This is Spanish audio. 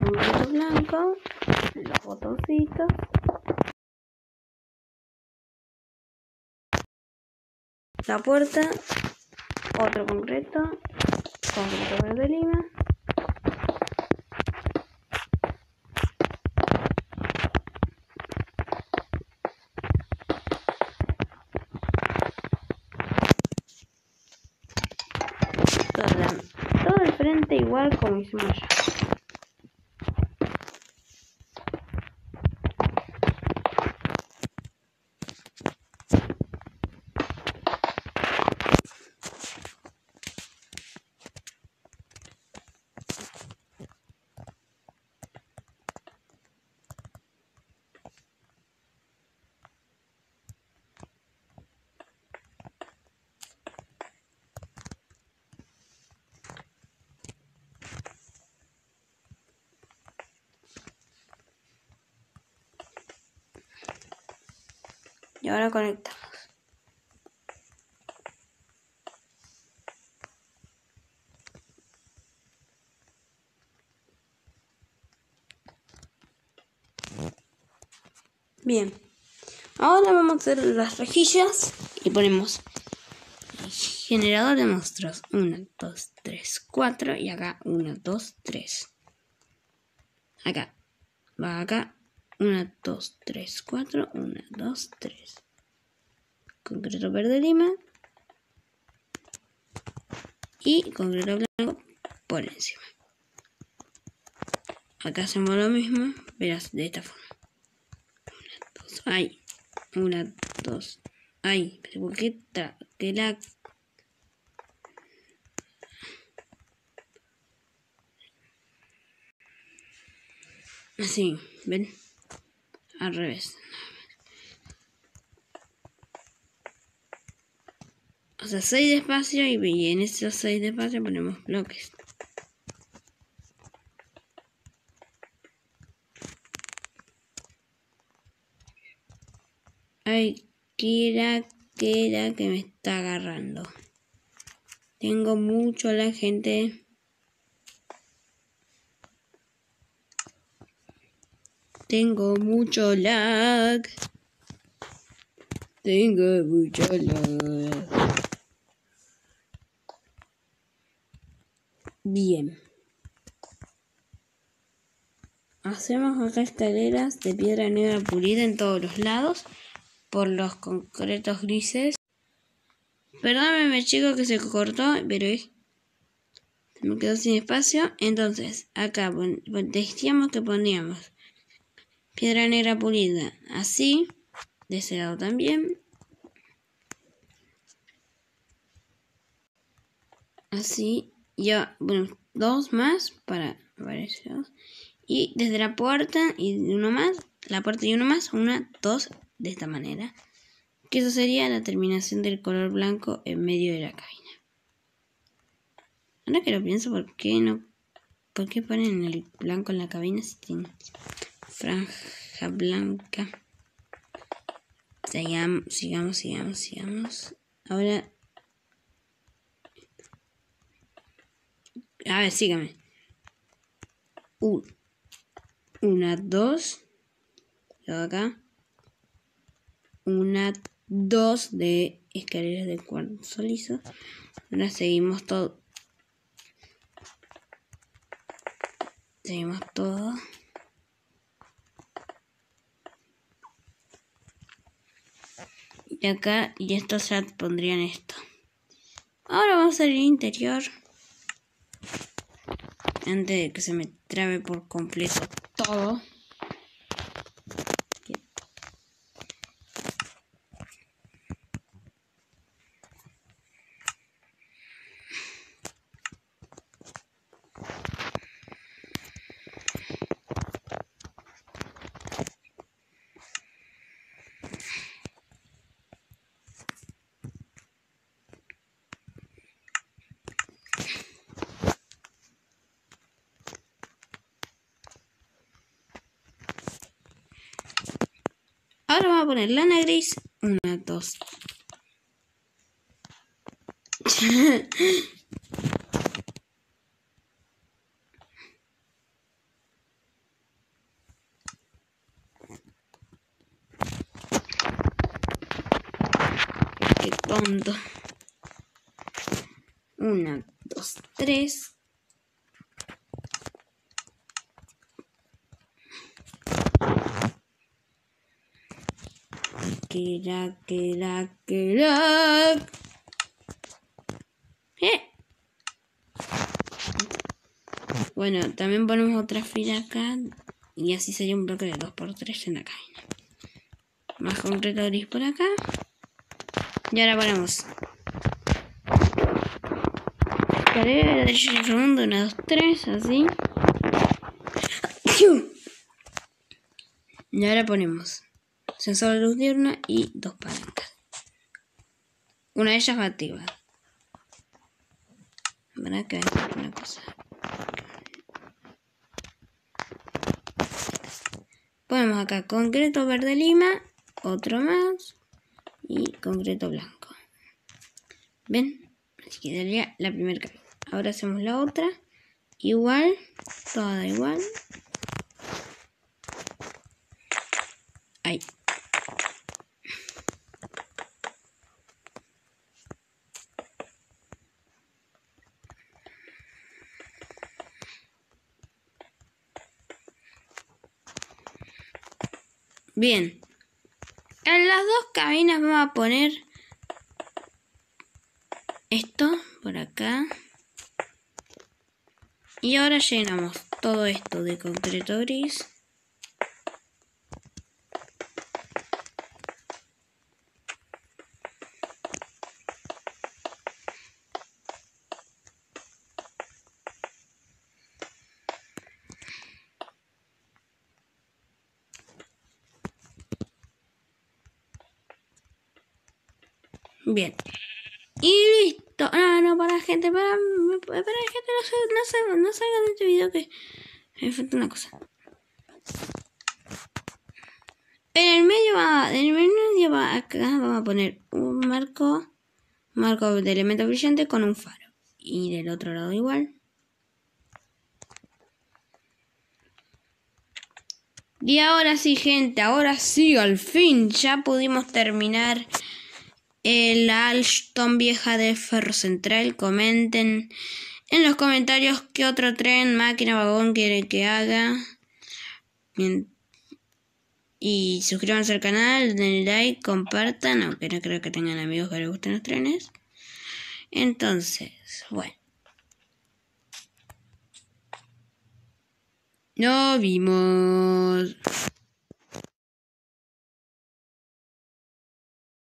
concreto blanco, los botoncitos. La puerta, otro concreto verde lima. Todo el frente igual como hicimos ya. Y ahora conectamos. Bien. Ahora vamos a hacer las rejillas y ponemos generador de monstruos. 1, 2, 3, 4 y acá 1, 2, 3. Acá. Va acá. 1, 2, 3, 4. 1, 2, 3. Concreto verde lima. Y concreto blanco por encima. Acá hacemos lo mismo. Verás de esta forma. 1, 2. Ahí. 1, 2. Ahí. ¿Por qué que la... Así, ¿ven? Al revés. O sea, 6 de espacio y en esos 6 de espacio ponemos bloques. Ay, ¿qué era que me está agarrando? Tengo mucho la gente. Tengo mucho lag. Tengo mucho lag. Bien. Hacemos acá escaleras de piedra negra pulida en todos los lados por los concretos grises. Perdónenme chicos que se cortó, pero se me quedó sin espacio. Entonces, acá decíamos que poníamos piedra negra pulida así, de ese lado también. Así, ya, bueno, 2 más para varios. Y desde la puerta y uno más, la puerta y uno más, 1, 2, de esta manera. Que eso sería la terminación del color blanco en medio de la cabina. Ahora que lo pienso, ¿por qué ponen el blanco en la cabina si tiene franja blanca? Sigamos. Ahora, a ver, sígame. 1, 2. Luego acá. 1, 2 de escaleras de cuarzo liso. Ahora seguimos todo. Y acá, y esto ya pondrían esto. Ahora vamos a hacer el interior. Antes de que se me trabe por completo todo. Ahora vamos a poner lana gris. 1, 2. tonto. 1, 2, 3. Bueno, también ponemos otra fila acá. Y así sería un bloque de 2×3 en la cabina. Más concreto gris por acá. Y ahora ponemos escalera, derecho y segundo, 1, 2, 3, así. Y ahora ponemos sensor de luz diurna y 2 palancas. Una de ellas va activa. ¿Verdad que hay una cosa? Ponemos acá concreto verde lima, otro más y concreto blanco. ¿Ven? Así que daría la primera cabina. Ahora hacemos la otra. Igual, toda igual. Ahí. Bien. En las 2 cabinas vamos a poner esto por acá. Y ahora llenamos todo esto de concreto gris. Bien. Y listo. No, para gente, para gente, no salgan de este video que me falta una cosa. En el medio acá vamos a poner un marco de elemento brillante con un faro. Y del otro lado igual. Y ahora sí, gente, ahora sí, al fin ya pudimos terminar la Alstom vieja de Ferro Central. Comenten en los comentarios qué otro tren, máquina, vagón quieren que haga. Bien. Y suscríbanse al canal, denle like, compartan, aunque no creo que tengan amigos que les gusten los trenes. Entonces, bueno. Nos vimos.